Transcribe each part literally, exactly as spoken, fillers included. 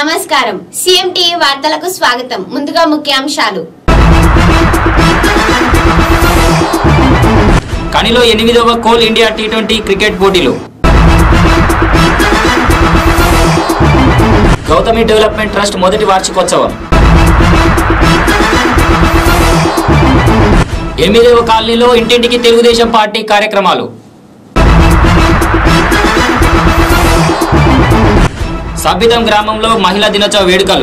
నమస్కారం CM TV వార్తలకు స్వాగతం ముందుగా ముఖ్యాంశాలు కనిలో ఎనిమిదవ coal India T twenty cricket పోటీలు గౌతమి డెవలప్మెంట్ ట్రస్ట్ మొదటి వార్షికోత్సవం ఎనిమిదవ కాలనీలో ఇంటింటికి తెలుగుదేశం పార్టీ కార్యక్రమాలు సబ్బితం గ్రామంలో మహిళా దినోత్సవ వేడుకలు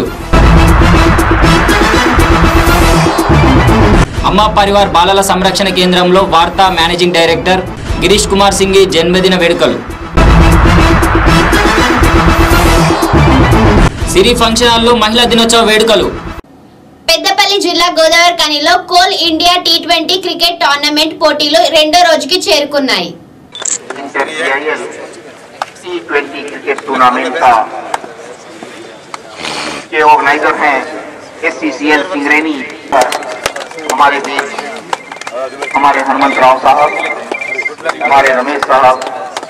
అమ్మ పరివార్ బాలల సంరక్షణ కేంద్రంలో వార్తా మేనేజింగ్ డైరెక్టర్ గిరీష్ కుమార్ సింగ్ జన్మదిన వేడుకలు సిరి ఫంక్షన్ హాల్లో మహిళా దినోత్సవ వేడుకలు పెద్దపల్లి జిల్లా గోదావరి కనిలో coal India T twenty cricket tournament పోటీలు రెండో రోజుకి చేరుకున్నాయి टी ट्वेंटी क्रिकेट टूर्नामेंट का के ऑर्गेनाइजर हैं एससीसीएल सिंगरेनी हमारे बीच हमारे हनुमंत राव साहब हमारे रमेश साहब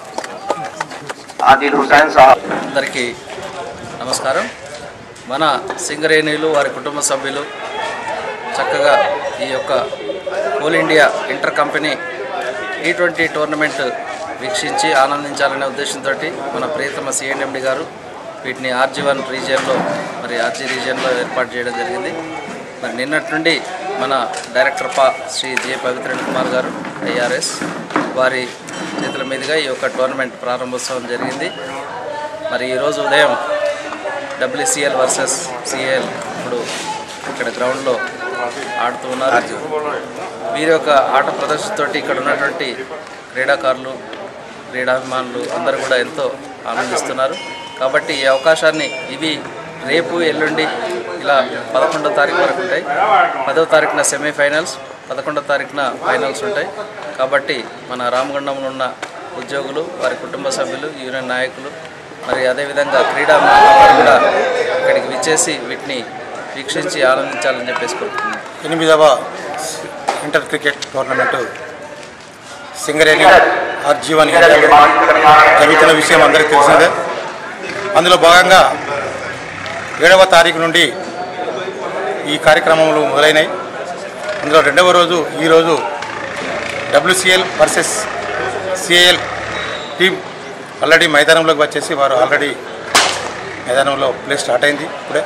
आदिल हुसैन साहब అందరికీ నమస్కారం మన సింగరేణిలు వారి కుటుంబ సభ్యులు చక్కగా ఈ యొక్క coal India inter company T twenty tournament వీక్షించి ఆనందించాలనే ఉద్దేశంతో మన ప్రియతమ సిఎండి గారు వీటిని ఆర్జీ వన్ రీజియన్లో మరి ఆర్జీ రీజియన్లో ఏర్పాటు చేయడం జరిగింది. మరి నిన్నటి నుండి మన డైరెక్టర్ పా శ్రీ జే పవిత్రన్ కుమార్ గారు ఐఆర్ఎస్ వారి చేతుల మీదుగా ఈ యొక్క టోర్నమెంట్ ప్రారంభోత్సవం జరిగింది. మరి ఈరోజు ఉదయం డబ్ల్యూసిఎల్ వర్సెస్ సిఎల్ ఇప్పుడు ఇక్కడ గ్రౌండ్లో ఆడుతూ ఉన్నారు. వీరి యొక్క ఆట ప్రదర్శనతో ఇక్కడ ఉన్నటువంటి క్రీడాకారులు క్రీడాభిమానులు అందరూ కూడా ఎంతో ఆనందిస్తున్నారు. కాబట్టి ఈ అవకాశాన్ని ఇవి రేపు ఎల్లుండి ఇలా పదకొండో తారీఖు వరకు ఉంటాయి. పదవ తారీఖున సెమీఫైనల్స్, పదకొండో తారీఖున ఫైనల్స్ ఉంటాయి. కాబట్టి మన రామగుండంలో ఉన్న ఉద్యోగులు వారి కుటుంబ సభ్యులు యూనియన్ నాయకులు మరి అదేవిధంగా క్రీడాభిమానులు కూడా ఇక్కడికి విచ్చేసి వీటిని వీక్షించి ఆనందించాలని చెప్పేసి కోరుతున్నాను. ఎనిమిదవ inter cricket tournament Singareni RG one జరుగుతున్న విషయం అందరికీ తెలిసిందే. అందులో భాగంగా ఏడవ తారీఖు నుండి ఈ కార్యక్రమాలు మొదలైనాయి. అందులో రెండవ రోజు ఈరోజు WCL versus C A L team already మైదానంలోకి వచ్చేసి వారు ఆల్రెడీ మైదానంలో ప్లే స్టార్ట్ అయింది. ఇప్పుడే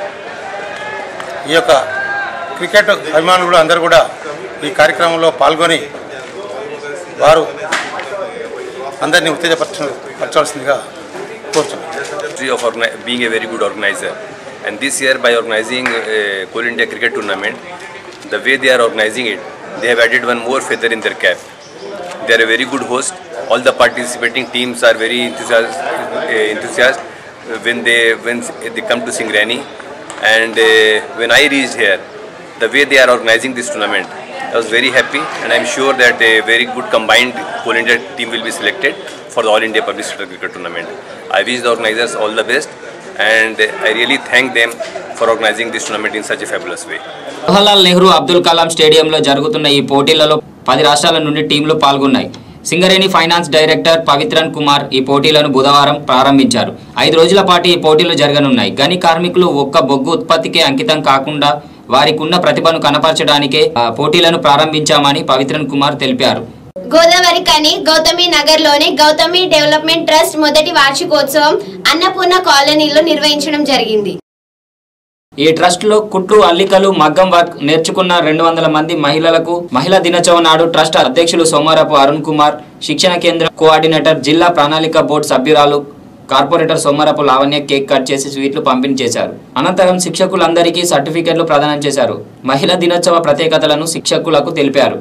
ఈ యొక్క క్రికెట్ అభిమానులు కూడా అందరూ కూడా ఈ కార్యక్రమంలో పాల్గొని వారు అందరినీ ఉత్తేజపరచాల్సిందిగా కోరుతున్నాను. Of being a very good organizer, and this year by organizing a Coal India cricket tournament, the way they are organizing it, they have added one more feather in their cap. They are a very good host. All the participating teams are very enthusiastic, uh, enthusiastic when they when they come to Singareni, and uh, when I reached here, the way they are organizing this tournament, I was very happy, and I am sure that a very good combined Coal India team will be selected for the All India Public Sector Cricket Tournament. I wish the organizers all the best, and I really thank them for organizing this tournament in such a fabulous way. Jawaharlal Nehru Abdul Kalam స్టేడియంలో జరుగుతున్న ఈ పోటీలలో పది రాష్ట్రాల నుండి టీంలు పాల్గొన్నాయి. Singareni finance director Pavithran Kumar ఈ పోటీలను బుధవారం ప్రారంభించారు. ఐదు రోజుల పాటు ఈ పోటీలు జరగనున్నాయి. గని కార్మికులు ఒక్క బొగ్గు ఉత్పత్తికే అంకితం కాకుండా వారికి ఉన్న ప్రతిభను కనపరచడానికే పోటీలను ప్రారంభించామని పవిత్రన్ కుమార్ తెలిపారు. గోదావరి కని గౌతమి నగర్ లోని గౌతమి డెవలప్మెంట్ ట్రస్ట్ మొదటి వార్షికోత్సవం అన్నపూర్ణ కాలనీలో నిర్వహించడం జరిగింది. ఈ ట్రస్ట్ లో కుట్లు అల్లికలు మగ్గం వర్క్ నేర్చుకున్న రెండు వందల మంది మహిళలకు మహిళా దినోత్సవం నాడు ట్రస్ట్ అధ్యక్షులు సోమారపు అరుణ్ కుమార్, శిక్షణ కేంద్ర కోఆర్డినేటర్, జిల్లా ప్రణాళిక బోర్డు సభ్యురాలు corporator Somarapu Lavanya cake cut చేసి స్వీట్లు పంపిణీ చేశారు. అనంతరం శిక్షకులందరికీ సర్టిఫికెట్లు ప్రదానం చేశారు. మహిళా దినోత్సవ ప్రత్యేకతలను శిక్షకులకు తెలిపారు.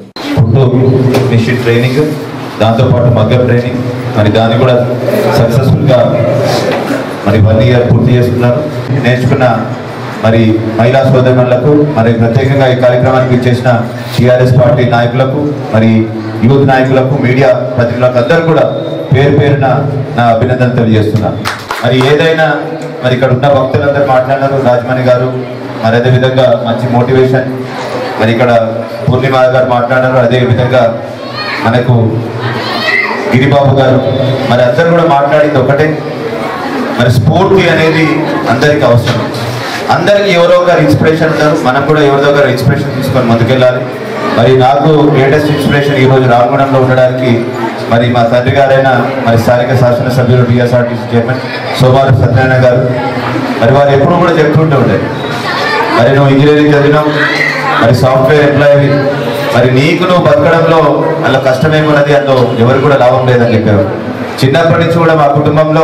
ట్రైనింగ్ దాంతోపాటు మగ్గం ట్రైనింగ్ మరి దాన్ని కూడా సక్సెస్ఫుల్గా మరి వన్ ఇయర్ పూర్తి చేసుకున్నారు. నేర్చుకున్న మరి మహిళా సోదరులకు మరి ప్రత్యేకంగా ఈ కార్యక్రమానికి చేసిన టీఆర్ఎస్ పార్టీ నాయకులకు మరి యూత్ నాయకులకు మీడియా ప్రతినిధులకు అందరూ కూడా పేరు పేరున నా అభినందన తెలియజేస్తున్నాను. మరి ఏదైనా మరి ఇక్కడ ఉన్న భక్తులందరూ మాట్లాడినారు, రాజమణి గారు మరి అదేవిధంగా మంచి మోటివేషన్ మరి ఇక్కడ పూర్ణిమ గారు మాట్లాడారు, అదేవిధంగా మనకు గిరిబాబు గారు మరి అందరూ కూడా మాట్లాడింది ఒకటే, మరి స్ఫూర్తి అనేది అందరికీ అవసరం. అందరికీ ఎవరో ఒకరు ఇన్స్పిరేషన్ ఉంటారు, మనం కూడా ఎవరిదో ఒకరు ఇన్స్పిరేషన్ తీసుకొని ముందుకెళ్ళాలి. మరి నాకు గ్రేటెస్ట్ ఇన్స్పిరేషన్ ఈరోజు రామగుండంలో ఉండడానికి మరి మా తండ్రి గారైన మరి స్థానిక శాసనసభ్యులు టీఎస్ఆర్టీసీ చైర్మన్ సోమారు సత్యనారాయణ గారు. మరి వారు ఎప్పుడు కూడా చెప్తుంటూ ఉండేది, మరి నువ్వు ఇంజనీరింగ్ చదివినావు, మరి సాఫ్ట్వేర్ ఎంప్లాయీ, మరి నీకు నువ్వు బతకడంలో అలా కష్టమేమున్నది, అందులో ఎవరు కూడా లాభం లేదని చెప్పారు. చిన్నప్పటి నుంచి కూడా మా కుటుంబంలో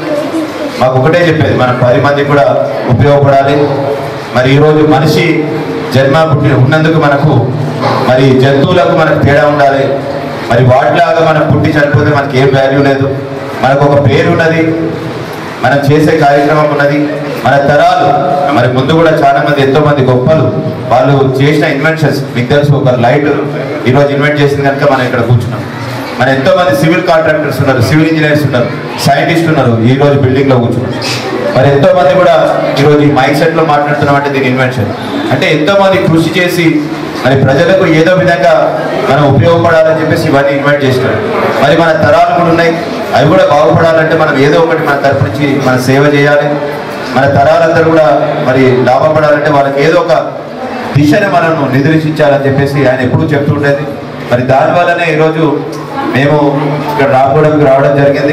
మాకు ఒకటే చెప్పేది, మనం పది మందికి కూడా ఉపయోగపడాలి. మరి ఈరోజు మనిషి జన్మ పుట్టి ఉన్నందుకు మనకు మరి జంతువులకు మనకు తేడా ఉండాలి. మరి వాటిలాగా మనం పుట్టి చనిపోతే మనకి ఏం వాల్యూ లేదు. మనకు ఒక పేరు ఉన్నది, మనం చేసే కార్యక్రమం ఉన్నది, మన తరాలు మరి ముందు కూడా చాలా మంది ఎంతో మంది గొప్పలు వాళ్ళు చేసిన ఇన్వెన్షన్స్ మీకు తెలుసు. ఒక లైట్ ఈరోజు ఇన్వెంట్ చేసింది కనుక మనం ఇక్కడ కూర్చున్నాం. మన ఎంతో మంది సివిల్ కాంట్రాక్టర్స్ ఉన్నారు, సివిల్ ఇంజనీర్స్ ఉన్నారు, సైంటిస్ట్ ఉన్నారు, ఈ రోజు బిల్డింగ్ లో కూర్చున్నారు. మరి ఎంతో మంది కూడా ఈరోజు ఈ మైక్ సెట్ లో మాట్లాడుతున్నాం అంటే దీని ఇన్వెన్షన్ అంటే ఎంతో మంది కృషి చేసి మరి ప్రజలకు ఏదో విధంగా మనం ఉపయోగపడాలని చెప్పేసి ఇవన్నీ ఇన్వైట్ చేసినారు. మరి మన తరాలు కూడా ఉన్నాయి, అవి కూడా బాగుపడాలంటే మనం ఏదో ఒకటి మన తరపు నుంచి మన సేవ చేయాలి. మన తరాలందరూ కూడా మరి లాభపడాలంటే వాళ్ళకి ఏదో ఒక దిశని మనం నిర్దేశించాలని చెప్పేసి ఆయన ఎప్పుడూ చెప్తుండేది. మరి దానివల్లనే ఈరోజు మేము ఇక్కడ రాకపోవడానికి రావడం జరిగింది.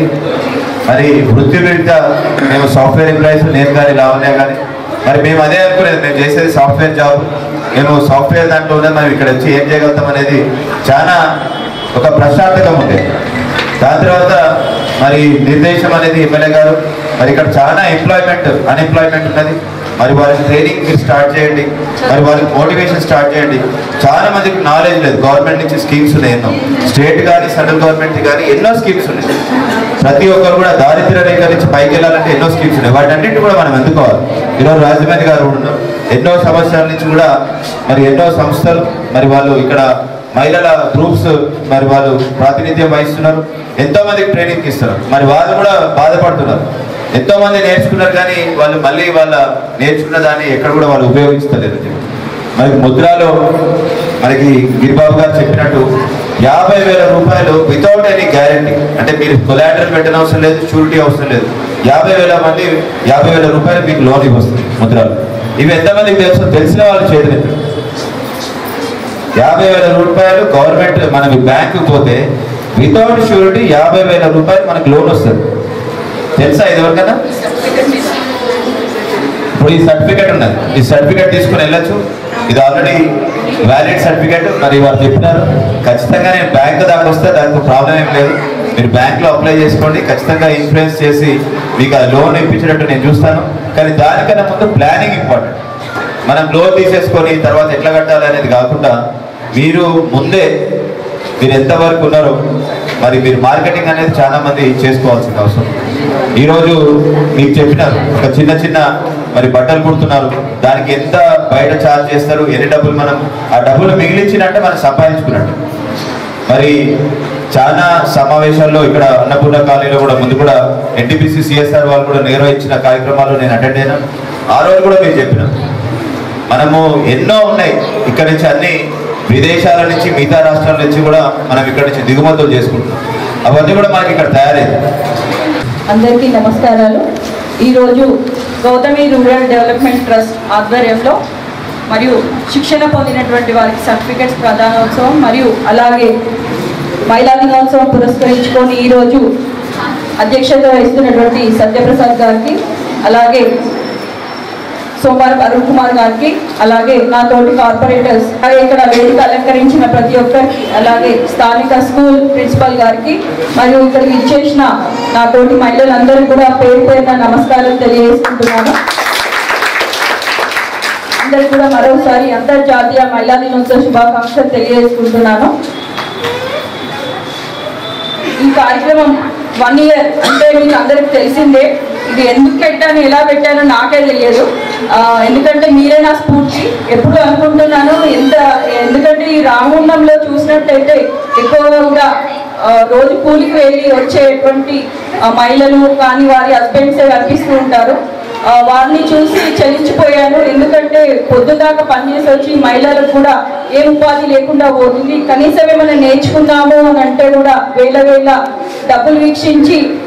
మరి వృత్తి రీత్యా మేము సాఫ్ట్వేర్ ఎంప్లాయీస్, నేను కానీ లావణ్య కానీ మరి మేము అదే అనుకునేది, మేము చేసేది సాఫ్ట్వేర్ జాబ్, మేము సాఫ్ట్వేర్ దాంట్లో ఉన్నది, మనం ఇక్కడ వచ్చి ఏం చేయగలుగుతాం అనేది చాలా ఒక ప్రశాంతకం ఉంది. దాని తర్వాత మరి నిర్దేశం అనేది ఎమ్మెల్యే గారు మరి ఇక్కడ చాలా ఎంప్లాయ్మెంట్ అన్ఎంప్లాయ్మెంట్ ఉన్నది. మరి వాళ్ళకి ట్రైనింగ్ మీరు స్టార్ట్ చేయండి, మరి వాళ్ళకి మోటివేషన్ స్టార్ట్ చేయండి. చాలా మందికి నాలెడ్జ్ లేదు, గవర్నమెంట్ నుంచి స్కీమ్స్ ఉన్నాయి ఎన్నో, స్టేట్ కానీ సెంట్రల్ గవర్నమెంట్ కానీ ఎన్నో స్కీమ్స్ ఉన్నాయి. ప్రతి ఒక్కరు కూడా దారిద్ర్య రేఖ నుంచి పైకి వెళ్ళాలంటే ఎన్నో స్కీమ్స్ ఉన్నాయి, వాటన్నింటినీ కూడా మనం ఎందుకోవాలి. ఈరోజు రాజమండ్రి గారు ఉన్నారు, ఎన్నో సంవత్సరాల నుంచి కూడా మరి ఎన్నో సంస్థలు మరి వాళ్ళు ఇక్కడ మహిళల గ్రూప్స్ మరి వాళ్ళు ప్రాతినిధ్యం వహిస్తున్నారు, ఎంతో మందికి ట్రైనింగ్ ఇస్తున్నారు. మరి వాళ్ళు కూడా బాధపడుతున్నారు, ఎంతో మంది నేర్చుకున్నారు కానీ వాళ్ళు మళ్ళీ వాళ్ళ నేర్చుకున్న దాన్ని ఎక్కడ కూడా వాళ్ళు ఉపయోగించలేదు. మరి ముద్రాలో మనకి గిరిబాబు గారు చెప్పినట్టు యాభై వేల రూపాయలు వితౌట్ ఎనీ గ్యారంటీ, అంటే మీరు కొలాటరల్ పెట్టిన అవసరం లేదు, షూరిటీ అవసరం లేదు. యాభై వేల మంది యాభై వేల రూపాయలు మీకు లోన్ ఇవ్వస్తుంది ముద్రాలు. ఇవి ఎంతమందికి తెలుసు? తెలిసిన వాళ్ళు చేయలేదు. యాభై వేల రూపాయలు గవర్నమెంట్ మనం బ్యాంకు పోతే వితౌట్ షూరిటీ యాభై వేల రూపాయలు మనకు లోన్ వస్తుంది. తెలుసా ఇది ఎవరికైనా? ఇప్పుడు ఈ సర్టిఫికేట్ ఉన్నది, ఈ సర్టిఫికేట్ తీసుకుని వెళ్ళచ్చు. ఇది ఆల్రెడీ వ్యాలిడ్ సర్టిఫికేట్. మరి వారు చెప్పినారు ఖచ్చితంగా నేను బ్యాంక్ దాకా వస్తే దానికి ప్రాబ్లం ఏం లేదు, మీరు బ్యాంక్లో అప్లై చేసుకోండి, ఖచ్చితంగా ఇన్ఫ్లుయెన్స్ చేసి మీకు ఆ లోన్ ఇప్పించినట్టు నేను చూస్తాను. కానీ దానికన్నా ముందు ప్లానింగ్ ఇంపార్టెంట్. మనం లోన్ తీసేసుకొని తర్వాత ఎట్లా కట్టాలి అనేది కాకుండా మీరు ముందే మీరు ఎంతవరకు ఉన్నారో మరి మీరు మార్కెటింగ్ అనేది చాలా మంది చేసుకోవాల్సిన అవసరం. ఈరోజు మీకు చెప్పినారు ఒక చిన్న చిన్న మరి బట్టలు కుడుతున్నారు, దానికి ఎంత బయట ఛార్జ్ చేస్తారు, ఎన్ని డబ్బులు మనం ఆ డబ్బులు మిగిలించినట్టే మనం సంపాదించుకున్నట్టు. మరి చాలా సమావేశాల్లో ఇక్కడ అన్నపూర్ణ కాలనీలో కూడా ముందు కూడా ఎన్టీపీసీ సిఎస్ఆర్ వాళ్ళు కూడా నిర్వహించిన కార్యక్రమాల్లో నేను అటెండ్ అయినా. ఆ రోజు కూడా మీరు చెప్పినాం మనము ఎన్నో ఉన్నాయి ఇక్కడ నుంచి, అన్ని విదేశాల నుంచి మిగతా రాష్ట్రాల నుంచి కూడా మనం ఇక్కడ నుంచి దిగుమతులు చేసుకుంటున్నాం. అవన్నీ కూడా మనకి ఇక్కడ తయారైంది. అందరికీ నమస్కారాలు. ఈరోజు గౌతమి రూరల్ డెవలప్మెంట్ ట్రస్ట్ ఆధ్వర్యంలో మరియు శిక్షణ పొందినటువంటి వారికి సర్టిఫికెట్స్ ప్రదానోత్సవం మరియు అలాగే మహిళా దినోత్సవం పురస్కరించుకొని ఈరోజు అధ్యక్షత వహిస్తున్నటువంటి సత్యప్రసాద్ గారికి, అలాగే సోమవారం అరుణ్ కుమార్ గారికి, అలాగే నా తోటి కార్పొరేటర్స్, అలాగే ఇక్కడ వేదిక అలంకరించిన ప్రతి ఒక్కరికి, అలాగే స్థానిక స్కూల్ ప్రిన్సిపల్ గారికి మరియు ఇక్కడికి ఇచ్చేసిన నా తోటి మహిళలందరికీ కూడా పేరు పేరున నమస్కారం తెలియజేసుకుంటున్నాను. అందరికీ కూడా మరోసారి అంతర్జాతీయ మహిళా దినోత్సవ శుభాకాంక్షలు తెలియజేసుకుంటున్నాను. ఈ కార్యక్రమం వన్ ఇయర్ అంటే మీకు అందరికి తెలిసిందే. ఇది ఎందుకు పెట్టాను, ఎలా పెట్టానో నాకే తెలియదు. ఎందుకంటే మీరే నా స్ఫూర్తి. ఎప్పుడు అనుకుంటున్నాను ఎంత, ఎందుకంటే ఈ రామగుండంలో చూసినట్టయితే ఎక్కువగా కూడా రోజు కూలికి వెళ్ళి వచ్చేటువంటి మహిళలు కానీ వారి హస్బెండ్సే కనిపిస్తూ ఉంటారు. వారిని చూసి చలించిపోయాను. ఎందుకంటే పొద్దుదాకా పనిచేసి వచ్చి మహిళలకు కూడా ఏ ఉపాధి లేకుండా పోతుంది. కనీసం ఏమైనా నేర్చుకుందాము అని అంటే కూడా వేల వేల డబ్బులు వీక్షించి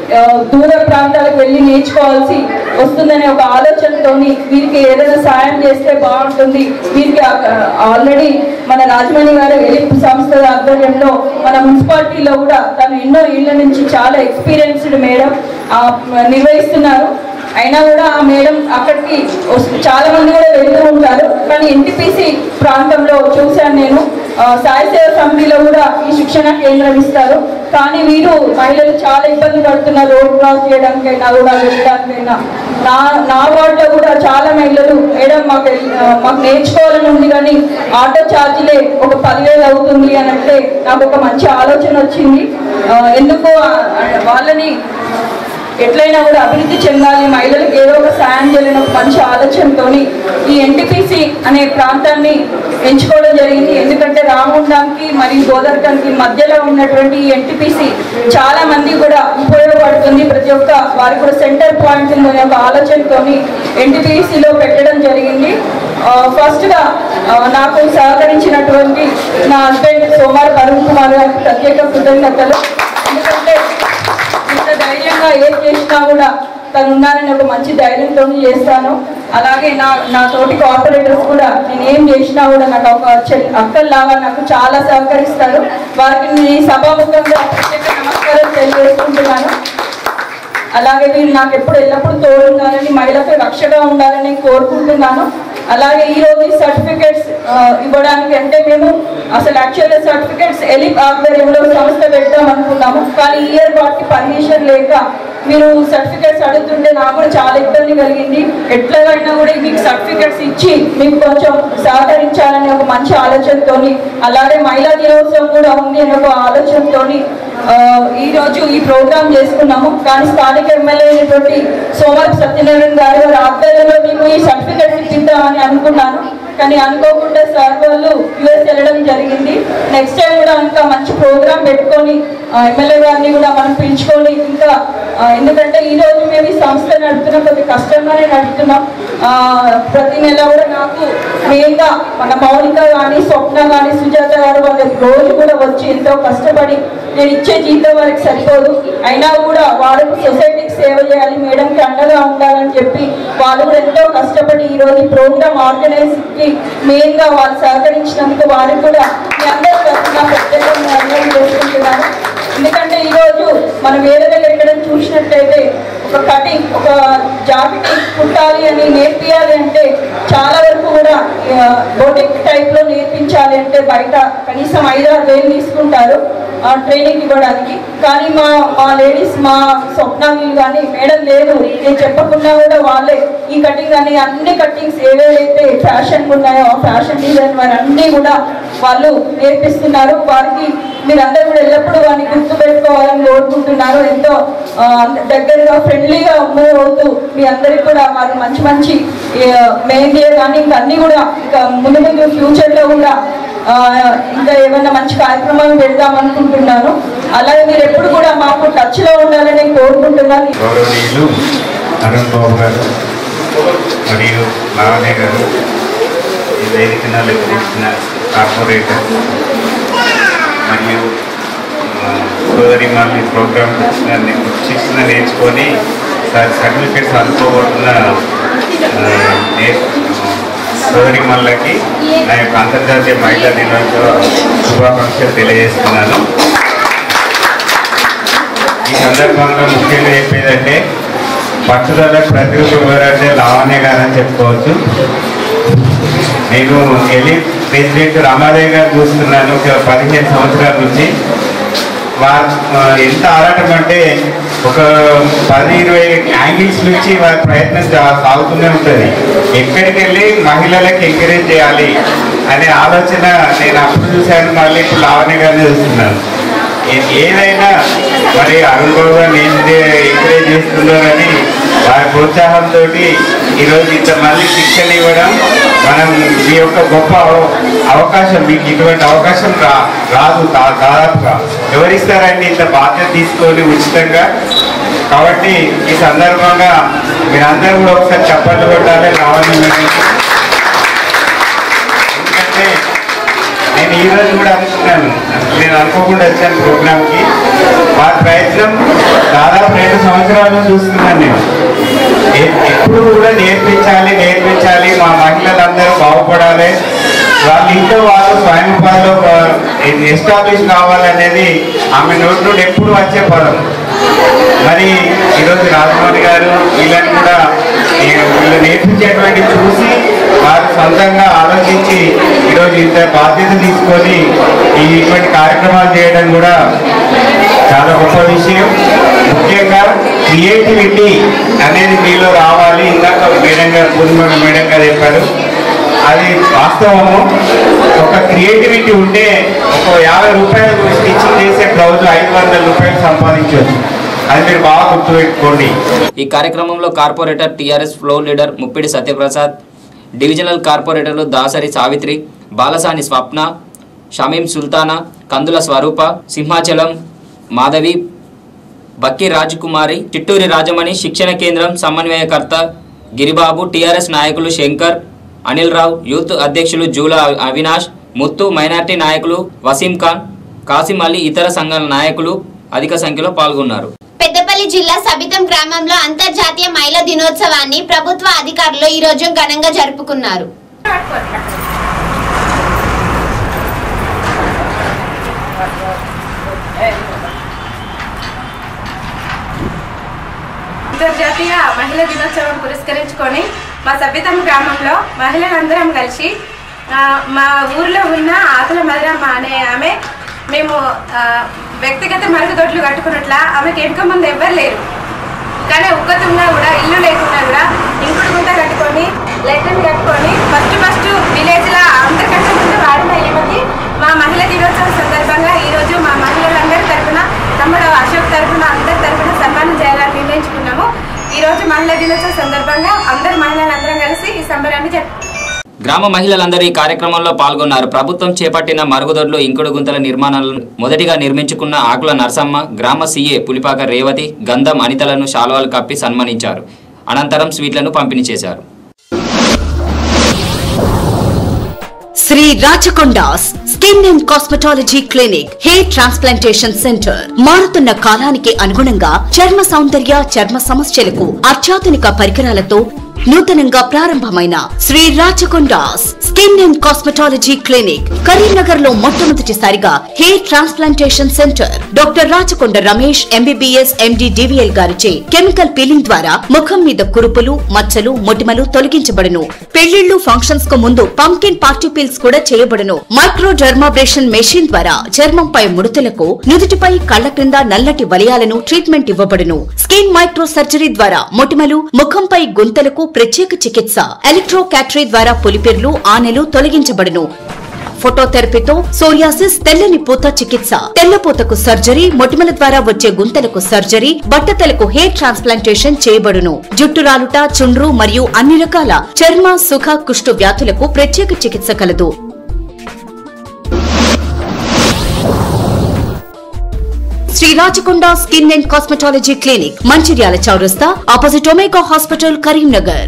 దూర ప్రాంతాలకు వెళ్ళి నేర్చుకోవాల్సి వస్తుందనే ఒక ఆలోచనతో వీరికి ఏదైనా సాయం చేస్తే బాగుంటుంది. వీరికి ఆల్రెడీ మన రాజమణి గారు ఎలిప్ సంస్థ ఆధ్వర్యంలో మన మున్సిపాలిటీలో కూడా తను ఎన్నో ఏళ్ల నుంచి చాలా ఎక్స్పీరియన్స్డ్ మేడం నిర్వహిస్తున్నారు. అయినా కూడా ఆ మేడం అక్కడికి చాలా మంది కూడా వెళ్తూ ఉంటారు. కానీ ఎన్టీపీసీ ప్రాంతంలో చూశాను నేను, సాయి సేవ సమితిలో కూడా ఈ శిక్షణ కేంద్రం ఇస్తారు. కానీ వీరు మహిళలు చాలా ఇబ్బంది పడుతున్నారు రోడ్ క్రాస్ చేయడానికైనా కూడా వెళ్ళడానికైనా. నా నా వార్డులో కూడా చాలా మహిళలు మేడం మాకు మాకు నేర్చుకోవాలని ఉంది కానీ ఆటో ఛార్జీలే ఒక పదివేలు అవుతుంది అని అంటే నాకు ఒక మంచి ఆలోచన వచ్చింది. ఎందుకు వాళ్ళని ఎట్లయినా కూడా అభివృద్ధి చెందాలి, మహిళలకు ఏదో ఒక సాయం చేయాలని ఒక మంచి ఆలోచనతో ఈ ఎన్టీపీసీ అనే ప్రాంతాన్ని ఎంచుకోవడం జరిగింది. ఎందుకంటే రామగుండానికి మరియు గోదావరికి మధ్యలో ఉన్నటువంటి ఈ ఎన్టీపీసీ చాలా మంది కూడా ఉపయోగపడుతుంది. ప్రతి ఒక్క వారికి కూడా సెంటర్ పాయింట్ అనే ఒక ఆలోచనతో ఎన్టీపీసీలో పెట్టడం జరిగింది. ఫస్ట్గా నాకు సహకరించినటువంటి నా హస్బెండ్ సోమార్ అరుణ్ కుమార్ గారికి ప్రత్యేక కృతజ్ఞతలు. ఎందుకంటే ఇంత ధైర్యంగా ఏం చేసినా కూడా తను ఉన్నారని ఒక మంచి ధైర్యంతో చేస్తాను. అలాగే నా నా తోటి కార్పొరేటర్స్ కూడా నేను ఏం చేసినా కూడా నాకు ఒక అక్కల్లాగా నాకు చాలా సహకరిస్తారు. వారికి నేను సభాముఖంగా ప్రత్యేక నమస్కారం తెలియజేసుకుంటున్నాను. అలాగే వీళ్ళు నాకు ఎప్పుడు ఎల్లప్పుడూ తోడు ఉండాలని, మహిళకు రక్షగా ఉండాలని కోరుకుంటున్నాను. అలాగే ఈరోజు ఈ సర్టిఫికేట్స్ ఇవ్వడానికి అంటే మేము అసలు యాక్చువల్గా సర్టిఫికేట్స్ ఎలిప్ ఆధ్వర్యంలో సంస్థ పెడదాం అనుకున్నాము. కానీ ఈ ఇయర్ వాటికి పర్మిషన్ లేక మీరు సర్టిఫికేట్స్ అడుగుతుంటే నాకు కూడా చాలా ఇబ్బంది కలిగింది. ఎట్లాగైనా కూడా మీకు సర్టిఫికేట్స్ ఇచ్చి మీకు కొంచెం సహకరించాలని ఒక మంచి ఆలోచనతో, అలాగే మహిళా దినోత్సవం కూడా ఉంది అనే ఒక ఆలోచనతో ఈరోజు ఈ ప్రోగ్రామ్ చేసుకున్నాము. కానీ స్థానిక ఎమ్మెల్యే అయినటువంటి సోమరపు సత్యనారాయణ గారి వారి ఆధ్వర్యంలో మీకు ఈ సర్టిఫికేట్స్ ఇప్పిద్దామని అనుకున్నాను. కానీ అనుకోకుండా సార్ వాళ్ళు యుఎస్ వెళ్ళడం జరిగింది. నెక్స్ట్ టైం కూడా ఇంకా మంచి ప్రోగ్రామ్ పెట్టుకొని ఎమ్మెల్యే గారిని కూడా మనం పిలుచుకొని ఇంకా, ఎందుకంటే ఈరోజు మేము ఈ సంస్థ నడుపుతున్నాం, కొద్ది కష్టంగానే నడుపుతున్నాం. ప్రతి నెల కూడా నాకు మెయిన్గా మన మౌనిక కానీ స్వప్న కానీ సుజాత గారు వాళ్ళ రోజు కూడా వచ్చి ఎంతో కష్టపడి, నేను ఇచ్చే జీతం వారికి సరిపోదు అయినా కూడా వాళ్ళకు సొసైటీకి సేవ చేయాలి, మేడంకి అండగా ఉండాలని చెప్పి వాళ్ళు కూడా ఎంతో కష్టపడి ఈరోజు ఈ ప్రోగ్రామ్ ఆర్గనైజ్కి మెయిన్గా వాళ్ళు సహకరించినందుకు వారికి కూడా మీ అందరూ తరఫున ప్రత్యేకంగా అన్యాయం చేసుకుంటున్నాను. ఎందుకంటే ఈరోజు మనం వేరే దగ్గర ఎక్కడ చూసినట్లయితే ఒక కటింగ్ ఒక జాకెట్ కుట్టాలి అని నేర్పియాలి అంటే చాలా వరకు కూడా బొటిక్ టైప్లో నేర్పించాలి అంటే బయట కనీసం ఐదారు వేలు తీసుకుంటారు ట్రైనింగ్ ఇవ్వడానికి. కానీ మా మా లేడీస్ మా స్వప్న వీళ్ళు కానీ మేడం లేదు నేను చెప్పకుండా కూడా వాళ్ళే ఈ కటింగ్ అని అన్ని కటింగ్స్ ఏవేవైతే ఫ్యాషన్ ఉన్నాయో ఆ ఫ్యాషన్ డిజైన్ వారి అన్నీ కూడా వాళ్ళు నేర్పిస్తున్నారు. వారికి మీరందరూ కూడా ఎల్లప్పుడూ వారిని గుర్తు పెట్టుకోవాలని కోరుకుంటున్నారు. ఎంతో దగ్గరగా ఫ్రెండ్లీగా మూవ్ అవుతూ మీ అందరికీ కూడా వారు మంచి మంచి మెహందీ కానీ ఇంకా అన్నీ కూడా ఇంకా ముందు ముందు ఫ్యూచర్లో కూడా ఇంకా ఏమైనా మంచి కార్యక్రమాలు పెడదాం అనుకుంటున్నాను. అలాగే మీరు ఎప్పుడు కూడా మాకు టచ్లో ఉండాలని కోరుకుంటున్నాను. గౌరవనీయులు అరుణ్ బాబు గారు మరియు లావణ్య గారు, ఈ వేదికను లెక్కించిన కార్పొరేటర్ మరియు సోదరి మళ్ళీ ప్రోగ్రామ్ శిక్షణ నేర్చుకొని సర్టిఫికేట్స్ అందుకోబోతున్న సోదరి మళ్ళకి నా యొక్క అంతర్జాతీయ మహిళా దినోత్సవ శుభాకాంక్షలు తెలియజేస్తున్నాను. ఈ సందర్భంగా ముఖ్యంగా చెప్పేదంటే పట్టుదల ప్రతి వివరాలే లావణ్య గారని చెప్పుకోవచ్చు. నేను ఎలి ప్రెసిడెంట్ రామాదేవి గారు చూస్తున్నాను ఒక పదిహేను సంవత్సరాల నుంచి. వారు ఎంత ఆరాటం అంటే ఒక పది ఇరవై యాంగిల్స్ నుంచి వారి ప్రయత్నం సాగుతూనే ఉంటుంది. ఎక్కడికి వెళ్ళి మహిళలకు ఎంకరేజ్ చేయాలి అనే ఆలోచన నేను అప్పుడు చూశాను, మళ్ళీ ఇప్పుడు లావణ్య గారిని చూస్తున్నాను. ఏదైనా మరి అరుణ్ బాబు గారు నేను ఎంకరేజ్ చేస్తున్నారని వారి ప్రోత్సాహంతో ఈరోజు ఇంతమంది శిక్షణ ఇవ్వడం, మనం మీ యొక్క గొప్ప అవకాశం, మీకు ఇటువంటి అవకాశం రా రాదు దాదాపుగా ఎవరిస్తారండి ఇంత బాధ్యత తీసుకొని ఉచితంగా. కాబట్టి ఈ సందర్భంగా మీరందరూ కూడా ఒకసారి చప్పట్లు కొట్టాలి రావాలి. ఎందుకంటే నేను ఈరోజు కూడా అనుకున్నాను, నేను అనుకోకుండా వచ్చాను ప్రోగ్రామ్కి. వారి ప్రయత్నం దాదాపు దాదాపు రెండు సంవత్సరాలు చూస్తున్నాను నేను. ఎప్పుడు కూడా నేర్పించాలి నేర్పించాలి మా మహిళలందరూ బాగుపడాలి, వాళ్ళ ఇంట్లో వాళ్ళు స్వయం ఉపాధిలో ఎస్టాబ్లిష్ కావాలనేది ఆమె నోటి నుండి ఎప్పుడు వచ్చే పదం. మరి ఈరోజు రాజమౌళి గారు వీళ్ళని కూడా వీళ్ళు నేర్పించేటువంటి చూసి వారు సొంతంగా ఆలోచించి ఈరోజు ఇంత బాధ్యత తీసుకొని ఈ ఇటువంటి కార్యక్రమాలు చేయడం కూడా చాలా గొప్ప విషయం. ముఖ్యంగా క్రియేటివిటీ అనేది మీలో రావాలి. ఇందాక మేడం గారు పూర్ణిమ మేడం గారు చెప్పారు, అది వాస్తవము. ఒక క్రియేటివిటీ ఉంటే ఒక యాభై రూపాయలు స్టిచ్చింగ్ చేసే బ్లౌజ్ ఐదు వందల రూపాయలు సంపాదించవచ్చు. అది మీరు బాగా గుర్తుపెట్టుకోండి. ఈ కార్యక్రమంలో corporator TRS floor leader Muppidi Satyaprasad, divisional కార్పొరేటర్లు దాసరి సావిత్రి, బాలసాని స్వప్న, షమీం సుల్తానా, కందుల స్వరూప, సింహాచలం మాధవి, బక్కి రాజకుమారి, చిట్టూరి రాజమణి, శిక్షణ కేంద్రం సమన్వయకర్త గిరిబాబు, టీఆర్ఎస్ నాయకులు శంకర్, అనిల్ రావు, యూత్ అధ్యక్షులు జూల అవినాష్, ముత్తు, మైనార్టీ నాయకులు వసీం ఖాన్, కాసిం అలీ, ఇతర సంఘాల నాయకులు అధిక సంఖ్యలో పాల్గొన్నారు. పెద్దపల్లి జిల్లా సబితం గ్రామంలో అంతర్జాతీయ మహిళా దినోత్సవాన్ని ప్రభుత్వ అధికారులు ఈ రోజు ఘనంగా జరుపుకున్నారు. అంతర్జాతీయ మహిళా దినోత్సవం పురస్కరించుకొని మా సబితం గ్రామంలో మహిళలందరం కలిసి మా ఊర్లో ఉన్న ఆకుల మధురమ్మ అనే ఆమె మేము వ్యక్తిగత మరుగుదొడ్లు కట్టుకున్నట్ల ఆమెకి వెనుక ముందు ఎవ్వరు లేరు, కానీ ఉక్కతున్నా కూడా ఇల్లు లేకున్నా కూడా ఇంకుడు గుంత కట్టుకొని లెట్రిన్ కట్టుకొని ఫస్ట్ ఫస్ట్ విలేజ్లో అందరికంటే ముందు వాడిన ఈమెకి మా మహిళా దినోత్సవం సందర్భంగా ఈరోజు మా మహిళలందరి తరఫున తమ్ముడు అశోక్ తరఫున అందరి తరఫున సన్మానం చేయాలని నిర్ణయించుకున్నాము. ఈరోజు మహిళా దినోత్సవం సందర్భంగా అందరు మహిళలందరం కలిసి ఈ సంబరాన్ని జరుపుకుంటాం. గ్రామ మహిళలందరూ ఈ కార్యక్రమంలో పాల్గొన్నారు. ప్రభుత్వం చేపట్టిన మరుగుదొడ్లు, ఇంకుడు గుంతల నిర్మాణాలను మొదటిగా నిర్మించుకున్న ఆకుల నరసమ్మ, గ్రామ సీఏ పులిపాక రేవతి, గంధం అనితలను శాలువాలు కప్పి సన్మానించారు. అనంతరం స్వీట్లను పంపిణీ చేశారు. Shri Rachakonda's skin and cosmetology clinic, hair transplantation centre. మారుతున్న కాలానికి అనుగుణంగా చర్మ సౌందర్య, చర్మ సమస్యలకు అత్యాధునిక పరికరాలతో నూతనంగా ప్రారంభమైన Shri Rachakonda's skin and cosmetology clinic Karimnagar లో మొట్టమొదటిసారిగా hair transplantation centre. Doctor Rachakonda Ramesh MBBS MD DVL గారిచే కెమికల్ పీలింగ్ ద్వారా ముఖం మీద కురుపులు, మచ్చలు, మొటిమలు తొలగించబడును. పెళ్లిళ్లు, ఫంక్షన్స్ కు ముందు పంకిన్ పార్టీ పీల్స్ కూడా చేయబడును. మైక్రో డర్మాబ్రేషన్ మెషిన్ ద్వారా చర్మంపై ముడతలకు, నుదుటిపై, కళ్ల క్రింద నల్లటి వలయాలను ట్రీట్మెంట్ ఇవ్వబడును. స్కిన్ మైక్రో సర్జరీ ద్వారా మొటిమలు, ముఖంపై గుంతలకు ప్రత్యేక చికిత్స. ఎలక్ట్రో క్యాటరీ ద్వారా పులిపెర్లు, ఆనెలు తొలగించబడును. ఫోటోథెరపీతో సోరియాసిస్, తెల్లని పూత చికిత్స, తెల్లపూతకు సర్జరీ, మొటిమల ద్వారా వచ్చే గుంతలకు సర్జరీ, బట్టతలకు హెయిర్ ట్రాన్స్ప్లాంటేషన్ చేయబడును. జుట్టు రాలుట, చుండ్రు మరియు అన్ని రకాల చర్మ, సుఖ, కుష్టు వ్యాధులకు ప్రత్యేక చికిత్స కలదు. Shri Rachakonda skin and cosmetology clinic, Mancherial చౌరస్తా, opposite Omega hospital, Karimnagar.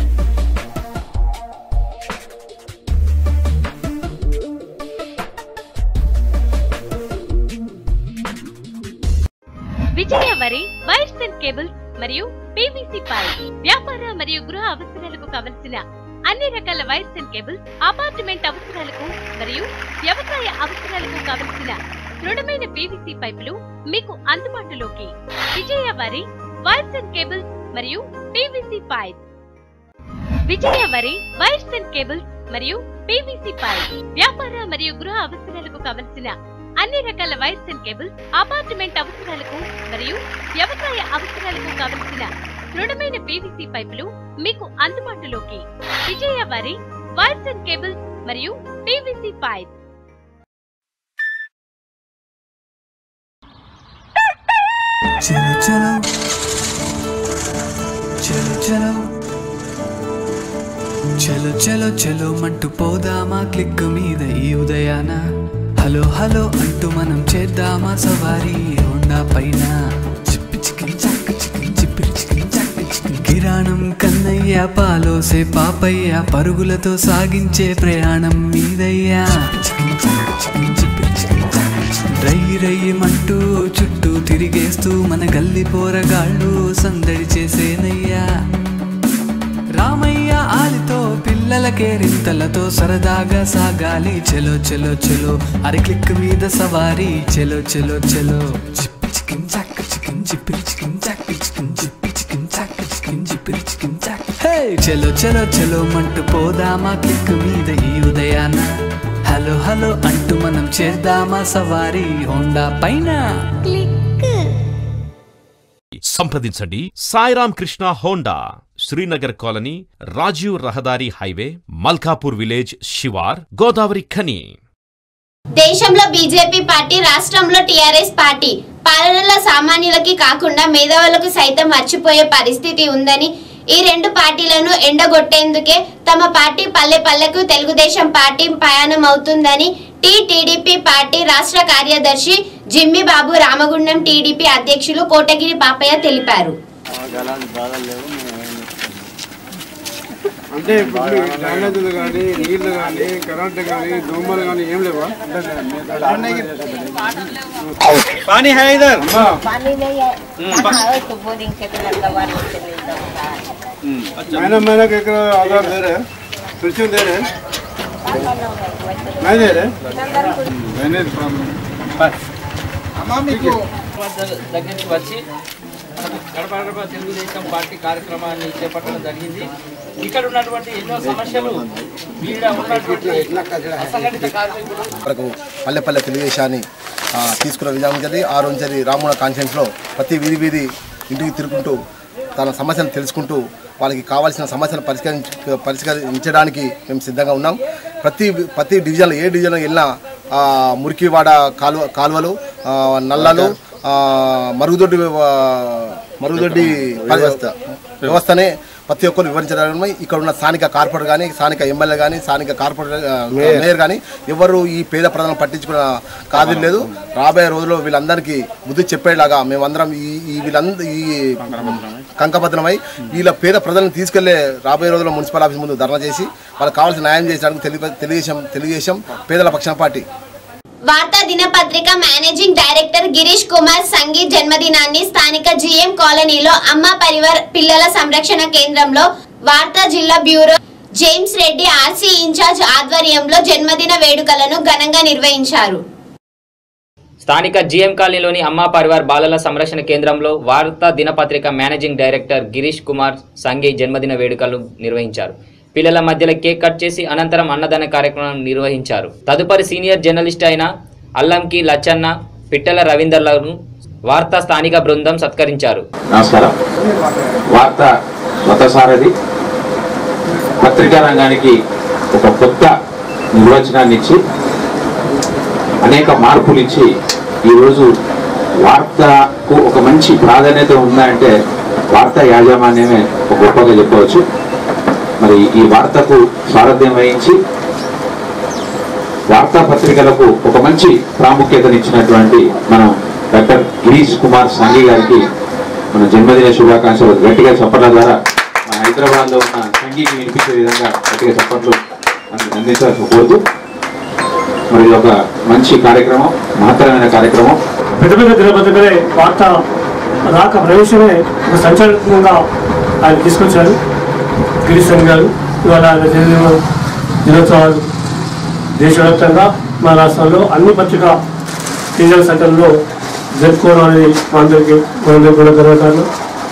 Vijaya వరి వైర్స్ అండ్ కేబుల్స్ మరియు పీవీసీ పైప్, వ్యాపార మరియు గృహ అవసరాలకు కావలసిన అన్ని రకాల వైర్స్ అండ్ కేబుల్స్, అపార్ట్మెంట్ అవసరాలకు మరియు వ్యవసాయ అవసరాలకు కావలసిన దృఢమైన పీవీసీ పైపులు మీకు అందుబాటులోకి. విజయ వరి వైర్స్ అండ్ కేబుల్స్ మరియు పీవీసీ పైప్. విజయ వరి వైర్స్ అండ్ కేబుల్స్ మరియు పీవీసీ పైప్, వ్యాపార మరియు గృహ అవసరాలకు కావలసిన అన్ని రకాల వైర్స్ అండ్ కేబుల్స్, అపార్ట్మెంట్ అవసరాలకు మరియు వ్యవసాయ అవసరాలకు కావలసిన దృఢమైన పీవీసీ పైపులు మీకు అందుబాటులోకి. విజయ వరి వైర్స్ అండ్ కేబుల్స్ మరియు పీవీసీ పైప్. చలో చలో చలో చలో చలో చలో చలో మంటూ పోదామా క్లిక్ మీద ఈ ఉదయాన. హలో హలో అంటూ మనం చేద్దామా సవారీ హోండా పైన. చిప్పి చికిన్ చక్క చికిన్ చిప్పిరి చికిన్ చక్క చికిన్. కిరాణం కన్నయ్య, పాలోసే పాపయ్య, పరుగులతో సాగించే ప్రయాణం మీదయ్యా. చికిన్ చక్క చికిన్ చిప్పిరి చికిన్ చక్క చికిన్. రై రయ్యమంటూ చుట్టూ తిరిగేస్తూ మన గల్లి పోరగాళ్ళు సందడి చేసేనయ్యా. రామయ్య ఆలితో పిల్లల కేరింతలతో సరదాగా సాగాలి చెలో చెలో చెలో అరి క్లిక్ మీద సవారీ చెలో చెలో చెలో. చిప్పి చికిన్ చాక్ చికిన్ చిప్పిరి చికిన్ చాక్ చికిన్ చిప్పి చికిన్ చాక్ చికిన్ చిప్పిరి చికిన్ చాక్. హే చెలో చెలో చెలో మంటూ పోదామా క్లిక్ మీద ఈ ఉదయాన. హలో హలో అంటూ మనం చేద్దామా సవారీ హోండా పైన. సంప్రదించండి సాయిరామ్ కృష్ణ హోండా, శ్రీనగర్ కాలనీ, రాజీవ్ రహదారి హైవే, మల్కాపూర్ విలేజ్, శివార్, గోదావరి ఖని. దేశంలో బీజేపీ పార్టీ, రాష్ట్రంలో టీఆర్ఎస్ పార్టీ పాలనలో సామాన్యులకి కాకుండా మేధావులకు సైతం మర్చిపోయే పరిస్థితి ఉందని, ఈ రెండు పార్టీలను ఎండగొట్టేందుకే తమ పార్టీ పల్లె పల్లెకు తెలుగుదేశం పార్టీ ప్రయాణం అవుతుందని టీటీడీపీ పార్టీ రాష్ట్ర కార్యదర్శి జిమ్మి బాబు రామగుండం టీడీపీ అధ్యక్షులు కోటగిరి పాపయ్య తెలిపారు. అంటే ఇప్పుడు డ్రైనేజీలు కానీ నీళ్లు కానీ కరెంటు కానీ దోమలు కానీ ఏం లేవా? पानी है इधर पानी नहीं है तो बोरिंग के लगा वाला चले जाता है. महीना महीना के आधार दे रहे हैं, पेंशन दे रहे हैं, नहीं दे रहे ड्रेनेज प्रॉब्लम. దగ్గర నుంచి వచ్చి గడప గడప తెలుగుదేశం పార్టీ కార్యక్రమాన్ని చేపట్టడం జరిగింది. ఇక్కడ ఉన్నటువంటి ఎన్నో సమస్యలు అసంఘటిత కార్మికులు పల్లె పల్లె తెలుగుదేశాన్ని తీసుకున్న విధానం జరిగింది. ఆ రోజు రామూడ కాన్ఫరెన్స్లో ప్రతి వీధి వీధి ఇంటికి తిరుగుకుంటూ తన సమస్యను తెలుసుకుంటూ వాళ్ళకి కావాల్సిన సమస్యను పరిష్కరించ పరిష్కరించడానికి మేము సిద్ధంగా ఉన్నాం. ప్రతి ప్రతి డివిజన్లో ఏ డివిజన్లో వెళ్ళినా మురికివాడ కాలువ కాలువలు నల్లలు మరుగుదొడ్డి మరుగుదొడ్డి వ్యవస్థ వ్యవస్థనే ప్రతి ఒక్కరు వివరించడం. ఇక్కడ ఉన్న స్థానిక కార్పొరేటర్ కానీ, స్థానిక ఎమ్మెల్యే కానీ, స్థానిక కార్పొరేటర్ మేయర్ కానీ ఎవరు ఈ పేద ప్రజలను పట్టించుకున్న కాదు లేదు. రాబోయే రోజుల్లో వీళ్ళందరికీ బుద్ధి చెప్పేలాగా మేమందరం ఈ వీళ్ళందరూ ఈ కంకబద్ధమై వీళ్ళ పేద ప్రజలను తీసుకెళ్లే రాబోయే రోజుల్లో మున్సిపల్ ఆఫీస్ ముందు ధర్నా చేసి వాళ్ళకి కావాల్సిన న్యాయం చేయడానికి తెలుగు తెలుగుదేశం తెలుగుదేశం పేదల పక్షం పార్టీ. వార్తా దినపత్రిక మేనేజింగ్ డైరెక్టర్ గిరీష్ కుమార్ సంగీ జన్మదినాన్ని స్థానిక జీఎం కాలనీలో అమ్మ పరివార్ పిల్లల సంరక్షణ కేంద్రంలో వార్తా జిల్లా bureau James Reddy RC incharge ఆధ్వర్యంలో జన్మదిన వేడుకలను ఘనంగా నిర్వహించారు. స్థానిక జీఎం కాలనీలోని అమ్మా పరివార్ బాలల సంరక్షణ కేంద్రంలో వార్తా దినపత్రిక మేనేజింగ్ డైరెక్టర్ గిరీష్ కుమార్ సంగీ జన్మదిన వేడుకలు నిర్వహించారు. పిల్లల మధ్యలో కేక్ కట్ చేసి అనంతరం అన్నదాన కార్యక్రమం నిర్వహించారు. తదుపరి సీనియర్ జర్నలిస్ట్ అయిన అల్లంకి లచ్చన్న, పిట్టల రవీందర్లను వార్తా స్థానిక బృందం సత్కరించారు. నమస్కారం. వార్తా మతసారథి పత్రికా రంగానికి ఒక కొత్త నిర్వచనాన్ని ఇచ్చి అనేక మార్పులు ఇచ్చి ఈరోజు వార్తకు ఒక మంచి ప్రాధాన్యత ఉందంటే వార్తా యాజమాన్యమే ఒక గొప్పగా చెప్పవచ్చు. మరి ఈ వార్తకు సారథ్యం వహించి వార్తాపత్రికలకు ఒక మంచి ప్రాముఖ్యతనిచ్చినటువంటి మనం డాక్టర్ గిరీష్ కుమార్ సంఘీ గారికి మన జన్మదిన శుభాకాంక్షలు గట్టిగా చప్పట్ల ద్వారా మన హైదరాబాద్లో ఉన్న సంఘీకి వినిపించే విధంగా గట్టిగా చప్పట్లు మనకి అందించాల్సి కోరుతూ మరి ఒక మంచి కార్యక్రమం, మహత్తరమైన కార్యక్రమం. పెద్ద పెద్ద దినపత్రికలే వార్త రాక ప్రవేశమే ఒక సంచలనంగా ఆయన తీసుకొచ్చారు గిరీష్ సంఘీ గారు. ఇవాళ ఆయన జన్మదిన దినోత్సవాలు దేశవ్యాప్తంగా మన రాష్ట్రంలో అన్ని పత్రికా రీజనల్ సెంటర్లో జరుపుకోవడం అనేది మనందరికీ మనందరికీ కూడా గర్వకారణం.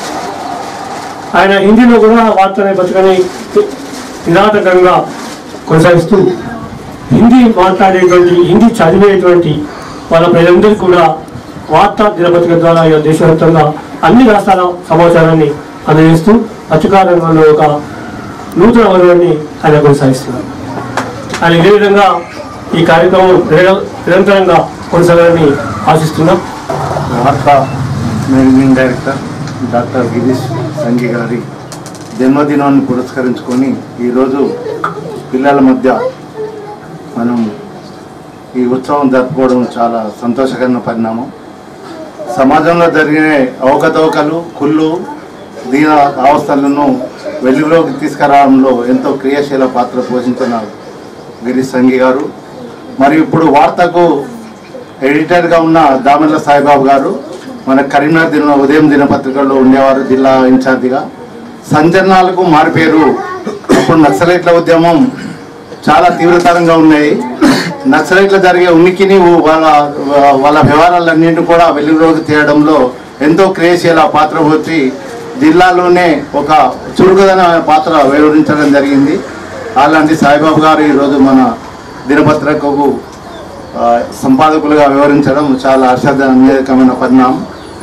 ఆయన హిందీలో కూడా వార్త అనే పత్రికని నిరాటకంగా కొనసాగిస్తూ హిందీ మాట్లాడేటువంటి హిందీ చదివేటువంటి వాళ్ళ ప్రజలందరికీ కూడా వార్తా దినపత్రిక ద్వారా దేశవ్యాప్తంగా అన్ని రాష్ట్రాల సమాచారాన్ని అందజేస్తూ పత్రికా రంగంలో ఒక నూతన వరుణాన్ని ఆయన కొనసాగిస్తున్నారు. ఆయన ఇదే విధంగా ఈ కార్యక్రమం నిరంతరంగా కొనసాగాలని ఆశిస్తున్నాం. వార్తా managing director doctor Girish Sanghi గారి జన్మదినాన్ని పురస్కరించుకొని ఈరోజు పిల్లల మధ్య మనం ఈ ఉత్సవం జరుపుకోవడం చాలా సంతోషకరమైన పరిణామం. సమాజంలో జరిగే అవకతవకలు, కుళ్ళు, దీన అవస్థలను వెలుగులోకి తీసుకురావడంలో ఎంతో క్రియాశీల పాత్ర పోషించున్నారు గిరీష్ సంఘీ గారు. మరియు ఇప్పుడు వార్తకు ఎడిటర్గా ఉన్న దామెల్ల సాయిబాబు గారు మన కరీంనగర్ దిన ఉదయం దినపత్రికల్లో ఉండేవారు జిల్లా ఇన్ఛార్జిగా. సంచలనాలకు మారిపోయారు. అప్పుడు నక్సలైట్ల ఉద్యమం చాలా తీవ్రతరంగా ఉన్నాయి. నక్సలైట్ల జరిగే ఉనికిని వాళ్ళ వాళ్ళ వ్యవహారాలన్నింటినీ కూడా వెలుగులోకి తీయడంలో ఎంతో క్రియాశీల పాత్ర వచ్చి జిల్లాలోనే ఒక చురుకుదన పాత్ర వివరించడం జరిగింది. అలాంటి సాయిబాబు గారు ఈరోజు మన దినపత్రికకు సంపాదకులుగా వివరించడం చాలా హర్షదాయకమైన పరిణామం.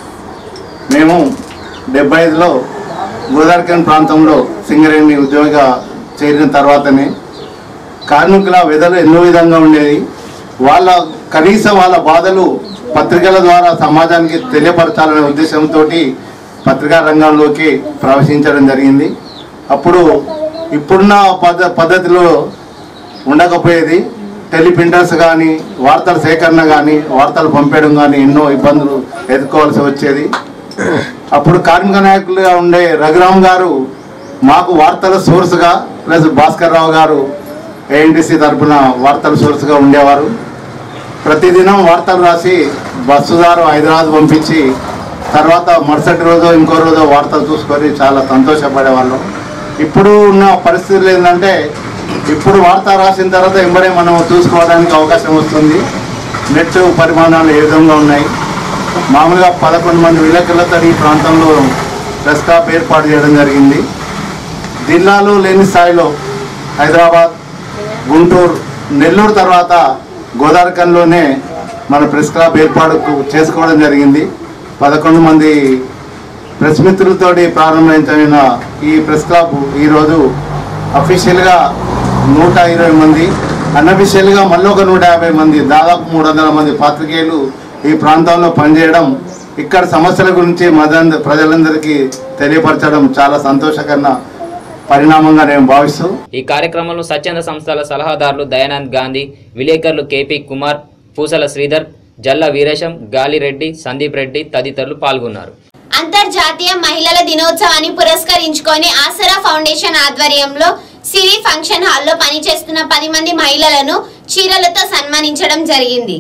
మేము డెబ్బై ఐదులో గోదావరిఖని ప్రాంతంలో సింగరేణి ఉద్యోగిగా చేరిన తర్వాతనే కార్మికుల వెదలు ఎన్నో విధంగా ఉండేది. వాళ్ళ కనీసం వాళ్ళ బాధలు పత్రికల ద్వారా సమాజానికి తెలియపరచాలనే ఉద్దేశంతో పత్రికా రంగంలోకి ప్రవేశించడం జరిగింది. అప్పుడు ఇప్పుడున్న పద్ధ పద్ధతిలో ఉండకపోయేది. టెలిప్రింటర్స్ కానీ వార్తల సేకరణ కానీ వార్తలు పంపేయడం కానీ ఎన్నో ఇబ్బందులు ఎదుర్కోవాల్సి వచ్చేది. అప్పుడు కార్మిక నాయకులుగా ఉండే రఘురామ్ గారు మాకు వార్తల సోర్స్గా ప్లస్ భాస్కర్ రావు గారు ఏఎన్టీసీ తరఫున వార్తల సోర్స్గా ఉండేవారు. ప్రతిదినం వార్తలు రాసి బస్సు ద్వారా హైదరాబాద్ పంపించి తర్వాత మరుసటి రోజు ఇంకో రోజు వార్తలు చూసుకొని చాలా సంతోషపడేవాళ్ళం. ఇప్పుడు ఉన్న పరిస్థితులు ఏంటంటే ఇప్పుడు వార్త రాసిన తర్వాత ఎంబడే మనం చూసుకోవడానికి అవకాశం వస్తుంది. నెట్ పరిమాణాలు ఏ విధంగా ఉన్నాయి. మామూలుగా పదకొండు మంది విలేకరులతో ఈ ప్రాంతంలో ప్రెస్ క్లబ్ ఏర్పాటు చేయడం జరిగింది. జిల్లాలో లేని స్థాయిలో హైదరాబాద్, గుంటూరు, నెల్లూరు తర్వాత గోదావరిఖనిలోనే మన ప్రెస్ క్లబ్ ఏర్పాటు చేసుకోవడం జరిగింది. పదకొండు మంది ప్రెస్ మిత్రులతోటి ప్రారంభించిన ఈ ప్రెస్ క్లబ్ ఈరోజు అఫీషియల్గా నూట ఇరవై మంది, అన్అఫీషియల్గా మళ్ళీ ఒక నూట యాభై మంది, దాదాపు మూడు వందల మంది పాత్రికేయులు ఈ ప్రాంతంలో పనిచేయడం, ఇక్కడ సమస్యల గురించి మదంద ప్రజలందరికీ తెలియపరచడం చాలా సంతోషకరమైన పరిణామంగా నేను భావిస్తూ ఈ కార్యక్రమంలో స్వచ్ఛంద సంస్థల సలహాదారులు దయానంద్ గాంధీ, విలేకరులు కేపీ కుమార్, పూసల శ్రీధర్, జల్ల వీరేశం, గాలిరెడ్డి, సందీప్ రెడ్డి తదితరులు పాల్గొన్నారు. అంతర్జాతీయ మహిళల దినోత్సవాన్ని పురస్కరించుకొని ఆసరా ఫౌండేషన్ ఆధ్వర్యంలో సిరి ఫంక్షన్ హాల్లో పనిచేస్తున్న పది మంది మహిళలను చీరలతో సన్మానించడం జరిగింది.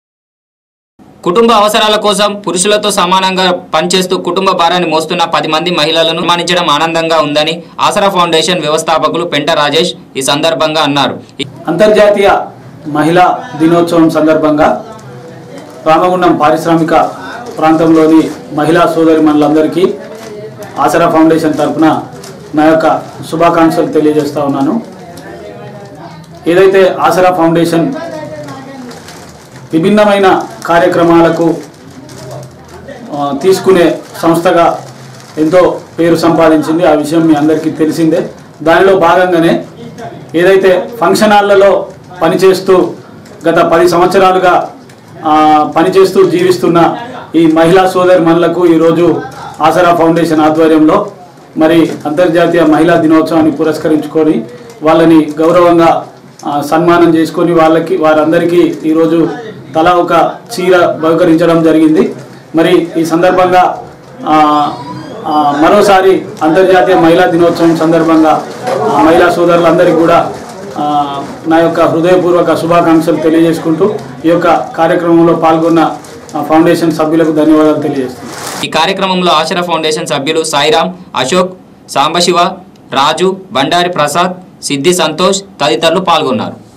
కుటుంబ అవసరాల కోసం పురుషులతో సమానంగా పనిచేస్తూ కుటుంబ భారాన్ని మోస్తున్న పది మంది మహిళలను సన్మానించడం ఆనందంగా ఉందని ఆసరా ఫౌండేషన్ వ్యవస్థాపకులు పెంట రాజేష్ ఈ సందర్భంగా అన్నారు. అంతర్జాతీయ మహిళా దినోత్సవం సందర్భంగా రామగుండం పారిశ్రామిక ప్రాంతంలోని మహిళా సోదరిమణులందరికీ ఆసరా ఫౌండేషన్ తరఫున నా యొక్క శుభాకాంక్షలు తెలియజేస్తా ఉన్నాను. ఏదైతే ఆసరా ఫౌండేషన్ విభిన్నమైన కార్యక్రమాలకు తీసుకునే సంస్థగా ఎంతో పేరు సంపాదించింది. ఆ విషయం మీ అందరికీ తెలిసిందే. దానిలో భాగంగానే ఏదైతే ఫంక్షన్ హాల్లలో పనిచేస్తూ గత పది సంవత్సరాలుగా పనిచేస్తూ జీవిస్తున్న ఈ మహిళా సోదరిమణులకు ఈరోజు ఆసరా ఫౌండేషన్ ఆధ్వర్యంలో మరి అంతర్జాతీయ మహిళా దినోత్సవాన్ని పురస్కరించుకొని వాళ్ళని గౌరవంగా సన్మానం చేసుకొని వాళ్ళకి వారందరికీ ఈరోజు తలా ఒక చీర బహుకరించడం జరిగింది. మరి ఈ సందర్భంగా మరోసారి అంతర్జాతీయ మహిళా దినోత్సవం సందర్భంగా మహిళా సోదరులందరికీ కూడా నా యొక్క హృదయపూర్వక శుభాకాంక్షలు తెలియజేసుకుంటూ ఈ యొక్క కార్యక్రమంలో పాల్గొన్న ఫౌండేషన్ సభ్యులకు ధన్యవాదాలు తెలియజేస్తున్నాను. ఈ కార్యక్రమంలో ఆసరా ఫౌండేషన్ సభ్యులు సాయిరామ్, అశోక్, సాంబశివ, రాజు, బండారి ప్రసాద్, సిద్ధి సంతోష్ తదితరులు పాల్గొన్నారు.